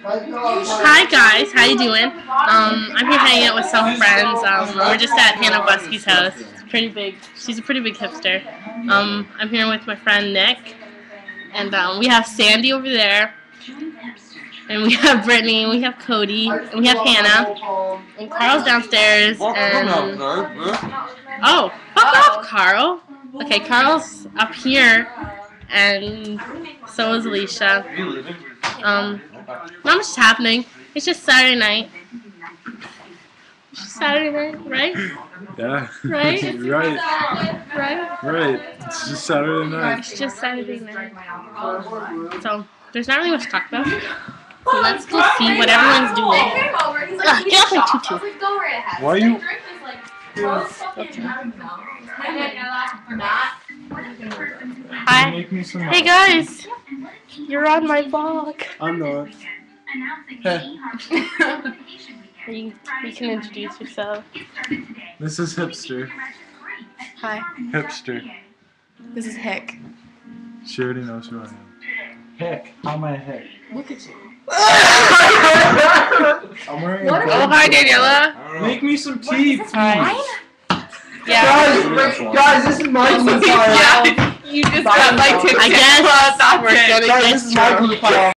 Hi guys, how you doing? I'm here hanging out with some friends. We're just at Hannah Buskey's house. It's pretty big. She's a pretty big hipster. I'm here with my friend Nick, and we have Sandy over there, and we have Brittany, and we have Cody, and we have Hannah, and Carl's downstairs. And oh, fuck off, Carl. Okay, Carl's up here, and so is Alicia. Not much is happening. It's just Saturday night. It's just Saturday night, right? Yeah. Right? Right. Right? Right. It's just Saturday night. It's just Saturday night. So, there's not really much to talk about. So let's go see what everyone's doing. Get off my tutu. Why are you... Hi. Make me some... Hey guys. You're on my vlog. I'm not. You can introduce yourself. This is Hipster. Hi. Hipster. This is Hick. She already knows who I am. Hick. How am I a hick? Look at you. I'm wearing a Oh, hi Daniela. Make me some tea, please. Hi. Yeah. Guys, this is my profile. Yeah, you just got my ticket. I guess we're gonna Guys, this is my profile.